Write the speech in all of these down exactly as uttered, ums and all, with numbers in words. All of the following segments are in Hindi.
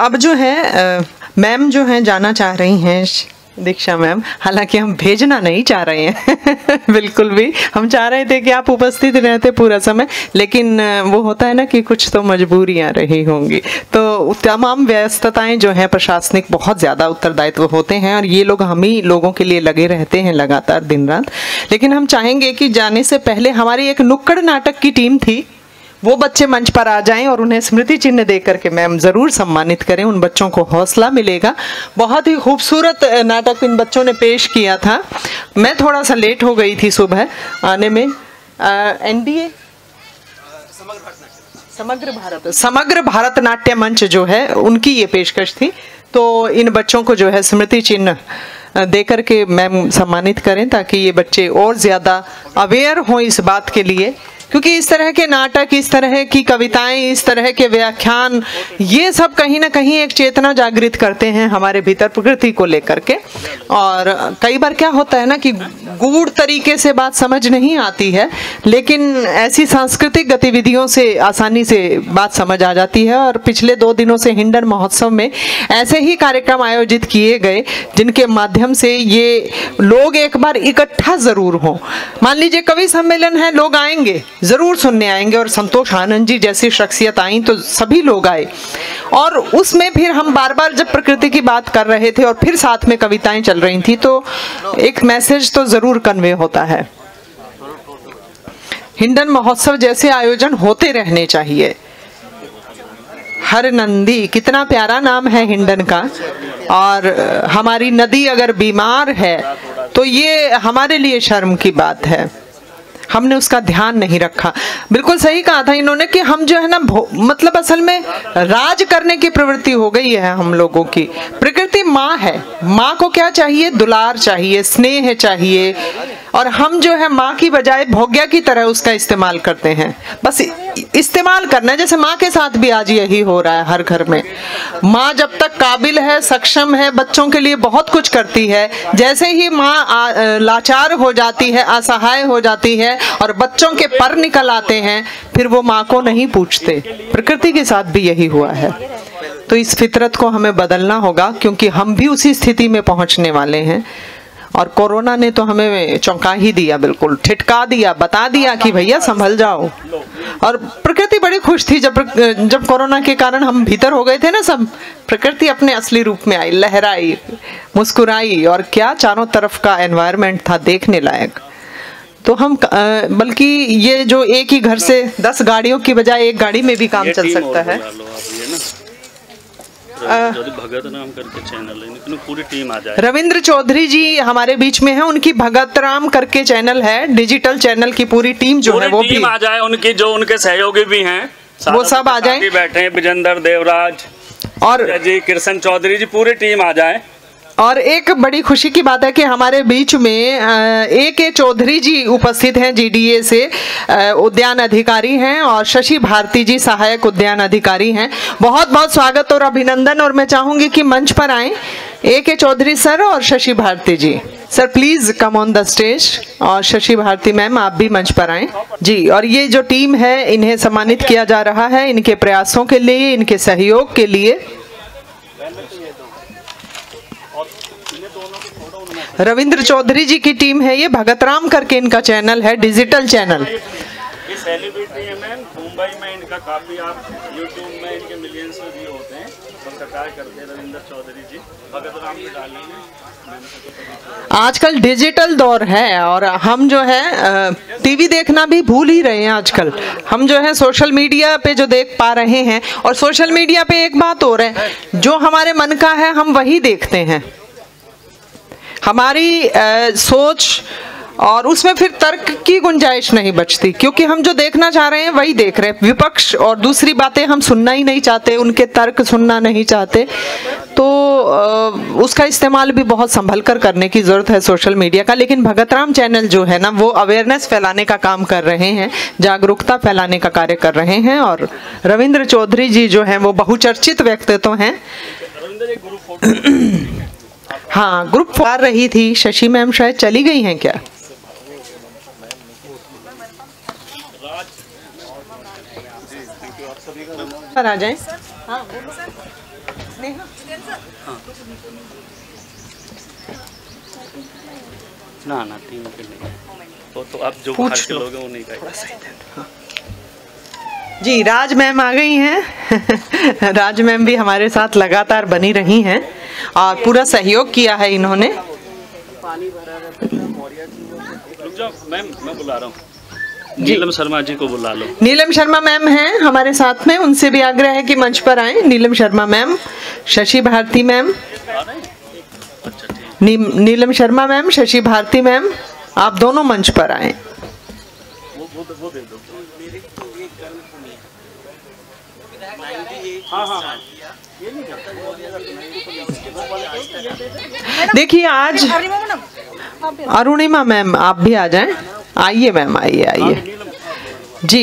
अब जो है मैम जो है जाना चाह रही हैं, दीक्षा मैम, हालांकि हम भेजना नहीं चाह रहे हैं बिल्कुल भी, हम चाह रहे थे कि आप उपस्थित रहते पूरा समय, लेकिन वो होता है ना कि कुछ तो मजबूरियां रही होंगी। तो तमाम व्यस्तताएं जो हैं, प्रशासनिक बहुत ज़्यादा उत्तरदायित्व होते हैं और ये लोग हम ही लोगों के लिए लगे रहते हैं लगातार दिन रात। लेकिन हम चाहेंगे कि जाने से पहले हमारी एक नुक्कड़ नाटक की टीम थी, वो बच्चे मंच पर आ जाएं और उन्हें स्मृति चिन्ह दे करके मैम ज़रूर सम्मानित करें, उन बच्चों को हौसला मिलेगा। बहुत ही खूबसूरत नाटक इन बच्चों ने पेश किया था। मैं थोड़ा सा लेट हो गई थी सुबह आने में। एनडीए समग्र भारत समग्र भारत नाट्य मंच जो है उनकी ये पेशकश थी, तो इन बच्चों को जो है स्मृति चिन्ह दे करके मैम सम्मानित करें ताकि ये बच्चे और ज़्यादा अवेयर हों इस बात के लिए, क्योंकि इस तरह के नाटक, इस तरह की कविताएं, इस तरह के व्याख्यान, ये सब कहीं ना कहीं एक चेतना जागृत करते हैं हमारे भीतर प्रकृति को लेकर के। और कई बार क्या होता है ना कि गूढ़ तरीके से बात समझ नहीं आती है, लेकिन ऐसी सांस्कृतिक गतिविधियों से आसानी से बात समझ आ जाती है। और पिछले दो दिनों से हिंडन महोत्सव में ऐसे ही कार्यक्रम आयोजित किए गए जिनके माध्यम से ये लोग एक बार इकट्ठा ज़रूर हों। मान लीजिए कवि सम्मेलन है, लोग आएंगे, ज़रूर सुनने आएंगे, और संतोष आनंद जी जैसी शख्सियत आई तो सभी लोग आए, और उसमें फिर हम बार बार जब प्रकृति की बात कर रहे थे और फिर साथ में कविताएं चल रही थी, तो एक मैसेज तो ज़रूर कन्वे होता है। हिंडन महोत्सव जैसे आयोजन होते रहने चाहिए। हर नंदी, कितना प्यारा नाम है हिंडन का, और हमारी नदी अगर बीमार है तो ये हमारे लिए शर्म की बात है, हमने उसका ध्यान नहीं रखा। बिल्कुल सही कहा था इन्होंने कि हम जो है ना, मतलब असल में राज करने की प्रवृत्ति हो गई है हम लोगों की। प्रकृति माँ है, माँ को क्या चाहिए? दुलार चाहिए, स्नेह चाहिए, और हम जो है माँ की बजाय भोग्या की तरह उसका इस्तेमाल करते हैं। बस इस्तेमाल करना है, जैसे माँ के साथ भी आज यही हो रहा है हर घर में। माँ जब तक काबिल है, सक्षम है, बच्चों के लिए बहुत कुछ करती है, जैसे ही माँ लाचार हो जाती है, असहाय हो जाती है और बच्चों के पर निकल आते हैं, फिर वो माँ को नहीं पूछते। प्रकृति के साथ भी यही हुआ है। तो इस फितरत को हमें बदलना होगा, क्योंकि हम भी उसी स्थिति में पहुंचने वाले हैं। और कोरोना ने तो हमें चौंका ही दिया, बिल्कुल ठिठका दिया, बता दिया कि भैया संभल जाओ। और प्रकृति बड़ी खुश थी जब जब कोरोना के कारण हम भीतर हो गए थे ना सब। प्रकृति अपने असली रूप में आई, लहराई, मुस्कुराई, और क्या चारों तरफ का एनवायरनमेंट था देखने लायक। तो हम बल्कि ये जो एक ही घर से दस गाड़ियों की बजाय एक गाड़ी में भी काम चल सकता है। भगत राम करके चैनल है, पूरी टीम आ जाए। रविंद्र चौधरी जी हमारे बीच में है, उनकी भगत राम करके चैनल है, डिजिटल चैनल की पूरी टीम जो है वो भी आ जाए। उनकी जो उनके सहयोगी भी हैं वो सब आ जाए, बैठे हैं विजेंद्र देवराज और जी कृष्ण चौधरी जी, पूरी टीम आ जाए। और एक बड़ी खुशी की बात है कि हमारे बीच में ए के चौधरी जी उपस्थित हैं, जीडीए से उद्यान अधिकारी हैं, और शशि भारती जी सहायक उद्यान अधिकारी हैं। बहुत बहुत स्वागत और अभिनंदन। और मैं चाहूंगी कि मंच पर आएं ए के चौधरी सर और Shashi Bharti ji. Sir please come on the stage, और शशि भारती मैम आप भी मंच पर आएं जी। और ये जो टीम है, इन्हें सम्मानित किया जा रहा है इनके प्रयासों के लिए, इनके सहयोग के लिए। रविंद्र चौधरी जी की टीम है ये, भगत राम करके इनका चैनल है, डिजिटल चैनल। ये सेलिब्रिटी है मैम, मुंबई में इनका काफी, आप यूट्यूब में इनके मिलियंस में व्यू होते हैं, सब्सक्राइब करते हैं रविंद्र चौधरी जी, भगत राम भी डालेंगे। आजकल डिजिटल दौर है और हम जो है टीवी देखना भी भूल ही रहे हैं आजकल। हम जो है सोशल मीडिया पे जो देख पा रहे हैं, और सोशल मीडिया पे एक बात और है, जो हमारे मन का है हम वही देखते हैं। हमारी आ, सोच और उसमें फिर तर्क की गुंजाइश नहीं बचती, क्योंकि हम जो देखना चाह रहे हैं वही देख रहे हैं। विपक्ष और दूसरी बातें हम सुनना ही नहीं चाहते, उनके तर्क सुनना नहीं चाहते। तो आ, उसका इस्तेमाल भी बहुत संभल कर करने की ज़रूरत है सोशल मीडिया का। लेकिन भगत राम चैनल जो है ना, वो अवेयरनेस फैलाने का काम कर रहे हैं, जागरूकता फैलाने का कार्य कर रहे हैं। और रविंद्र चौधरी जी जो हैं वो बहुचर्चित व्यक्तित्व हैं। हाँ, ग्रुप आ रही थी, शशि मैम शायद चली गई हैं क्या? पर आ जाएं। हाँ, ना ना तीन के नहीं, वो तो आप जो बाहर के लोग हैं वो नहीं खाएंगे। जी, राज मैम आ गई हैं। राज मैम भी हमारे साथ लगातार बनी रही हैं और पूरा सहयोग किया है इन्होंने। रुक जाओ मैम, मैं बुला रहा हूँ, नीलम शर्मा जी को बुला लो। नीलम शर्मा मैम हैं हमारे साथ में, उनसे भी आग्रह है कि मंच पर आए। नीलम शर्मा मैम, शशि भारती मैम, नी, नीलम शर्मा मैम, शशि भारती मैम, आप दोनों मंच पर आए। वो वो वो दे दो। हाँ हाँ हाँ। देखिए आज अरुणिमा मैम आप भी आ जाएं। आइए मैम, आइए आइए। जी,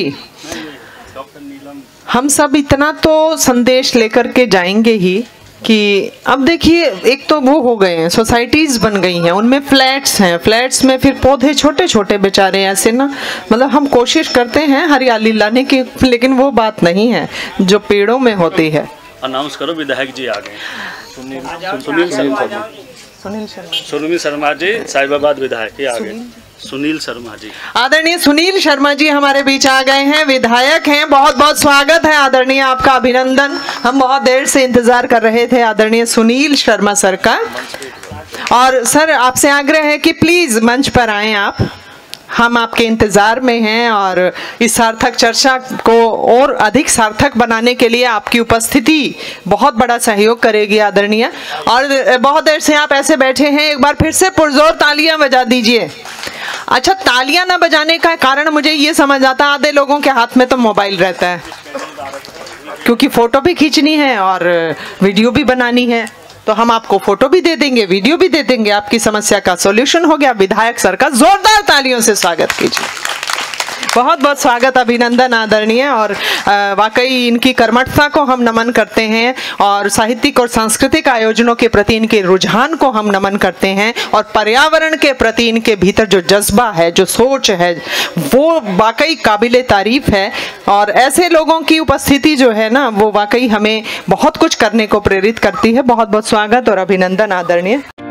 हम सब इतना तो संदेश लेकर के जाएंगे ही कि अब देखिए, एक तो वो हो गए हैं, सोसाइटीज बन गई हैं, उनमें फ्लैट्स हैं, फ्लैट्स में फिर पौधे छोटे छोटे बेचारे ऐसे ना, मतलब हम कोशिश करते हैं हरियाली लाने की, लेकिन वो बात नहीं है जो पेड़ों में होती है। अनाउंस करो, विधायक जी आ गए। सुनील सुनील शर्मा जी, सुनील शर्मा सुनील शर्मा जी साहिबाबाद विधायक ही आ गए। सुनील शर्मा जी, आदरणीय सुनील शर्मा जी हमारे बीच आ गए हैं, विधायक हैं। बहुत बहुत स्वागत है आदरणीय, आपका अभिनंदन। हम बहुत देर से इंतजार कर रहे थे आदरणीय सुनील शर्मा सर का। और सर आपसे आग्रह है कि प्लीज मंच पर आएं आप, हम आपके इंतजार में हैं और इस सार्थक चर्चा को और अधिक सार्थक बनाने के लिए आपकी उपस्थिति बहुत बड़ा सहयोग करेगी आदरणीय। और बहुत देर से आप ऐसे बैठे हैं, एक बार फिर से पुरजोर तालियां बजा दीजिए। अच्छा, तालियां ना बजाने का कारण मुझे ये समझ आता, आधे लोगों के हाथ में तो मोबाइल रहता है, क्योंकि फोटो भी खींचनी है और वीडियो भी बनानी है, तो हम आपको फोटो भी दे देंगे, वीडियो भी दे देंगे, आपकी समस्या का सॉल्यूशन हो गया। विधायक सर का जोरदार तालियों से स्वागत कीजिए। बहुत बहुत स्वागत, अभिनंदन आदरणीय। और वाकई इनकी कर्मठता को हम नमन करते हैं और साहित्यिक और सांस्कृतिक आयोजनों के प्रति इनके रुझान को हम नमन करते हैं, और पर्यावरण के प्रति इनके भीतर जो जज्बा है, जो सोच है, वो वाकई काबिले तारीफ है। और ऐसे लोगों की उपस्थिति जो है ना, वो वाकई हमें बहुत कुछ करने को प्रेरित करती है। बहुत बहुत स्वागत और अभिनंदन आदरणीय।